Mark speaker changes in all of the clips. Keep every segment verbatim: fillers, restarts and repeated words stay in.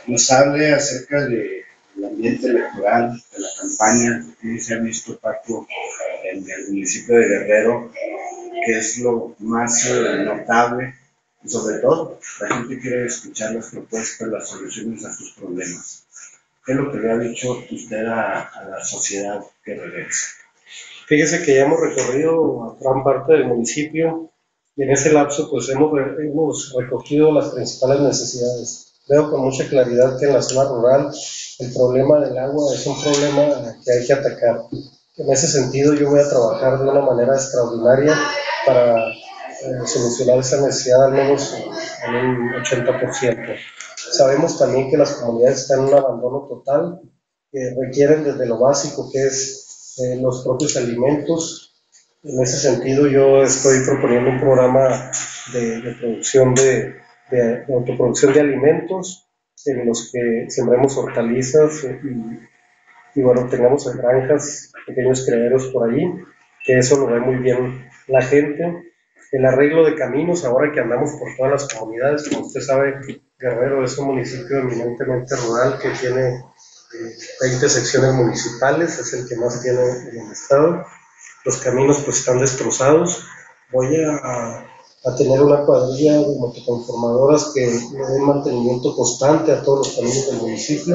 Speaker 1: nos hable acerca de, del ambiente electoral, de la campaña que se ha visto, Paco, en el municipio de Guerrero, que es lo más eh, notable y sobre todo la gente quiere escuchar las propuestas, las soluciones a sus problemas. ¿Qué es lo que le ha dicho usted a, a la sociedad que regresa?
Speaker 2: Fíjese que ya hemos recorrido a gran parte del municipio y en ese lapso pues hemos, hemos recogido las principales necesidades. Veo con mucha claridad que en la zona rural el problema del agua es un problema que hay que atacar. En ese sentido yo voy a trabajar de una manera extraordinaria para eh, solucionar esa necesidad al menos en un ochenta por ciento. Sabemos también que las comunidades están en un abandono total, que requieren desde lo básico que es eh, los propios alimentos. En ese sentido yo estoy proponiendo un programa de, de producción de, de, de autoproducción de alimentos en los que sembremos hortalizas y, y bueno, tengamos granjas, pequeños criaderos por ahí, que eso lo ve muy bien la gente. El arreglo de caminos, ahora que andamos por todas las comunidades, como usted sabe, Guerrero es un municipio eminentemente rural que tiene eh, veinte secciones municipales, es el que más tiene en el estado. Los caminos pues están destrozados. Voy a, a tener una cuadrilla de motoconformadoras que le den mantenimiento constante a todos los caminos del municipio.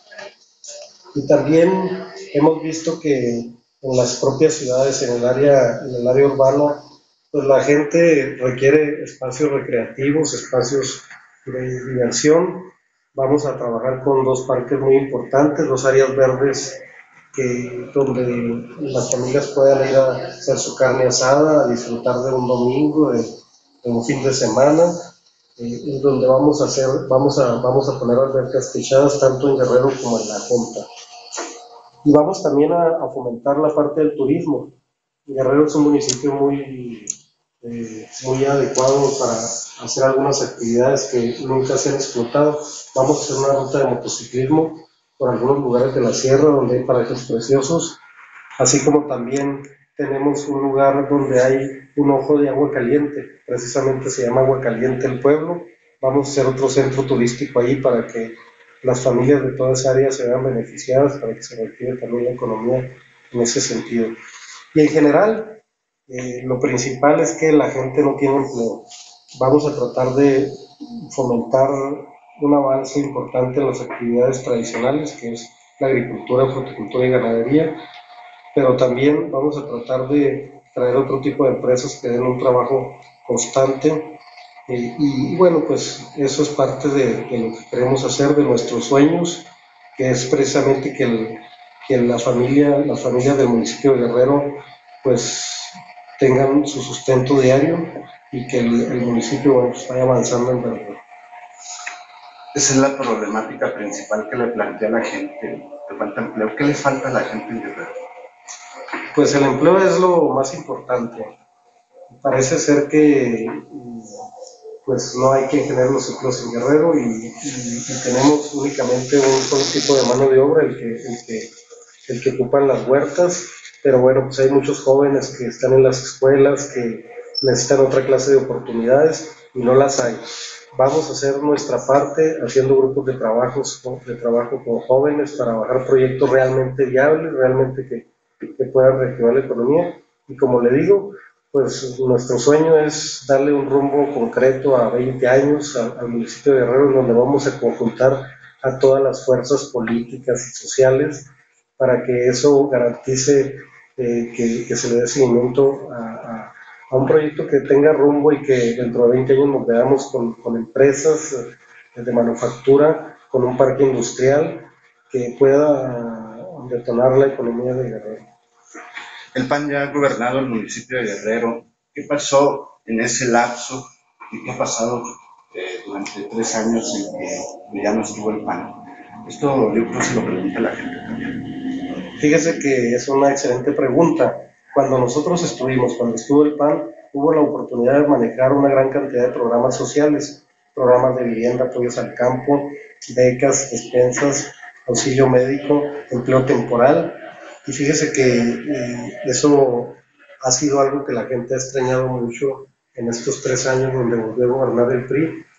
Speaker 2: Y también hemos visto que en las propias ciudades, en el área, en el área urbana, pues la gente requiere espacios recreativos, espacios de diversión. Vamos a trabajar con dos parques muy importantes, dos áreas verdes que, donde las familias puedan ir a hacer su carne asada, a disfrutar de un domingo, de, de un fin de semana, eh, donde vamos a hacer, vamos a, vamos a poner albercas techadas tanto en Guerrero como en La Junta. Y vamos también a, a fomentar la parte del turismo. Guerrero es un municipio muy, eh, muy adecuado para hacer algunas actividades que nunca se han explotado. Vamos a hacer una ruta de motociclismo por algunos lugares de la sierra donde hay parajes preciosos, así como también tenemos un lugar donde hay un ojo de agua caliente, precisamente se llama Agua Caliente el pueblo. Vamos a hacer otro centro turístico ahí para que las familias de toda esa área se vean beneficiadas, para que se reactive también la economía en ese sentido. Y en general, eh, lo principal es que la gente no tiene empleo. Vamos a tratar de fomentar un avance importante en las actividades tradicionales, que es la agricultura, fruticultura y ganadería, pero también vamos a tratar de traer otro tipo de empresas que den un trabajo constante. Eh, y, y bueno, pues eso es parte de, de lo que queremos hacer, de nuestros sueños, que es precisamente que, el, que la familia, las familias del municipio de Guerrero, pues tengan su sustento diario y que el, el municipio bueno, pues, vaya avanzando en verdad.
Speaker 1: Esa es la problemática principal que le plantea a la gente, le falta empleo. ¿Qué le falta a la gente en Guerrero?
Speaker 2: Pues el empleo es lo más importante. Parece ser que pues no hay quien genere los empleos en Guerrero y, y, y tenemos únicamente un solo tipo de mano de obra, el que, el que, el que ocupan las huertas, pero bueno, pues hay muchos jóvenes que están en las escuelas, que necesitan otra clase de oportunidades y no las hay. Vamos a hacer nuestra parte haciendo grupos de, trabajos, de trabajo con jóvenes para bajar proyectos realmente viables, realmente que, que puedan reactivar la economía. Y como le digo, pues nuestro sueño es darle un rumbo concreto a veinte años al, al municipio de Guerrero, en donde vamos a conjuntar a todas las fuerzas políticas y sociales para que eso garantice eh, que, que, se le dé seguimiento a, a, a, un proyecto que tenga rumbo y que dentro de veinte años nos veamos con, con empresas eh, de manufactura, con un parque industrial que pueda detonar la economía de Guerrero.
Speaker 1: El P A N ya ha gobernado el municipio de Guerrero. ¿Qué pasó en ese lapso y qué ha pasado eh, durante tres años en que ya no estuvo el P A N? Esto yo creo que se lo pregunta la gente también.
Speaker 2: Fíjese que es una excelente pregunta. Cuando nosotros estuvimos, cuando estuvo el P A N, hubo la oportunidad de manejar una gran cantidad de programas sociales, programas de vivienda, apoyos al campo, becas, despensas, auxilio médico, empleo temporal. Y fíjese que eh, eso ha sido algo que la gente ha extrañado mucho en estos tres años donde volvió a gobernar el P R I.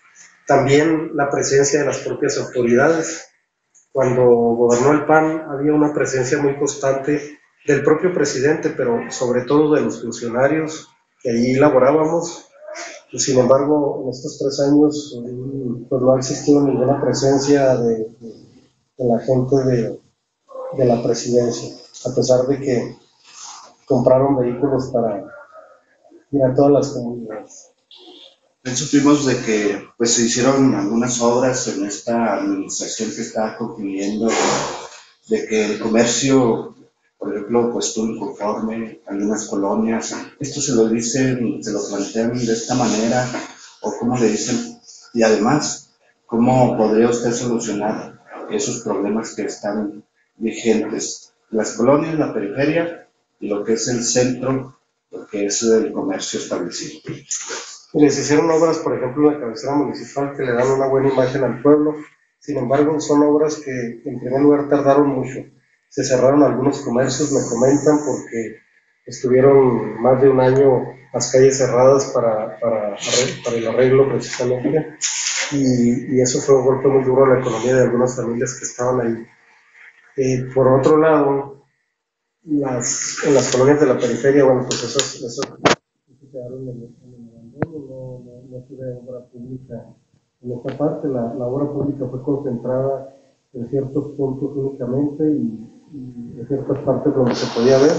Speaker 2: También la presencia de las propias autoridades. Cuando gobernó el P A N había una presencia muy constante del propio presidente, pero sobre todo de los funcionarios que allí laborábamos. Y sin embargo, en estos tres años pues no ha existido ninguna presencia de, de, de la gente de, de la presidencia, a pesar de que compraron vehículos para ir a todas las comunidades.
Speaker 1: Supimos de que pues se hicieron algunas obras en esta administración que está concluyendo, de que el comercio, por ejemplo, pues estuvo inconforme, algunas colonias. ¿Esto se lo dicen, se lo plantean de esta manera o cómo le dicen? Y además, ¿cómo podría usted solucionar esos problemas que están vigentes? Las colonias, la periferia y lo que es el centro, lo que es el comercio establecido.
Speaker 2: Les hicieron obras, por ejemplo, en la cabecera municipal que le dan una buena imagen al pueblo. Sin embargo, son obras que en primer lugar tardaron mucho. Se cerraron algunos comercios, me comentan, porque estuvieron más de un año las calles cerradas para, para, para el arreglo precisamente. Y, y eso fue un golpe muy duro a la economía de algunas familias que estaban ahí. Eh, por otro lado, las, en las colonias de la periferia, bueno, pues esas, esas quedaron en, en el abandono, no, no, no tuve obra pública en esta parte. La, la obra pública fue concentrada en ciertos puntos únicamente y, y en ciertas partes donde se podía ver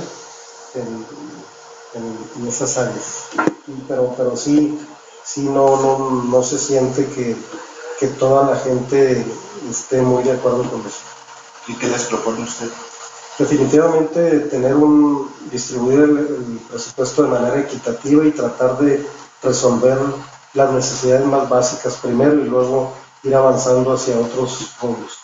Speaker 2: en, en, en esas áreas. Pero, pero sí, sí no, no, no se siente que, que toda la gente esté muy de acuerdo con eso.
Speaker 1: ¿Y qué les propone usted?
Speaker 2: Definitivamente tener un, distribuir el, el presupuesto de manera equitativa y tratar de resolver las necesidades más básicas primero y luego ir avanzando hacia otros rubros.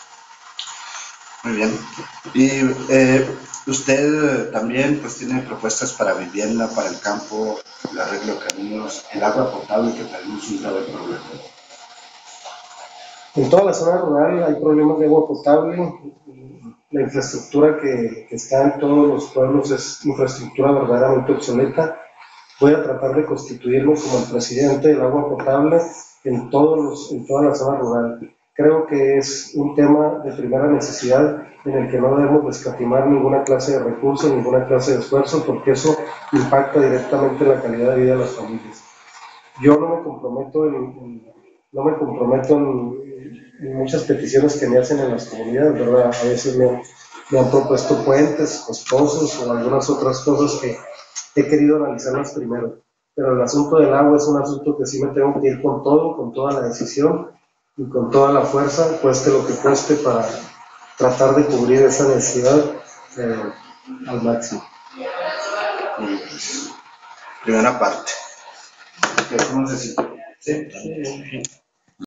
Speaker 1: Muy bien. Y eh, usted también pues tiene propuestas para vivienda, para el campo, el arreglo de caminos, el agua potable, que también es un grave problema.
Speaker 2: En toda la zona rural hay problemas de agua potable. La infraestructura que, que está en todos los pueblos es infraestructura verdaderamente obsoleta. Voy a tratar de constituirme como el presidente del agua potable en, todos los, en toda la zona rural. Creo que es un tema de primera necesidad en el que no debemos escatimar ninguna clase de recursos, ninguna clase de esfuerzo, porque eso impacta directamente en la calidad de vida de las familias. Yo no me comprometo en, en, no me comprometo en, en muchas peticiones que me hacen en las comunidades, ¿verdad? A veces me, me han propuesto puentes costosos o algunas otras cosas que he querido analizarlas primero. Pero el asunto del agua es un asunto que sí me tengo que ir con todo, con toda la decisión y con toda la fuerza, cueste lo que cueste, para tratar de cubrir esa necesidad eh, al máximo.
Speaker 1: Primera parte. ¿Cómo se siente? Sí. Sí.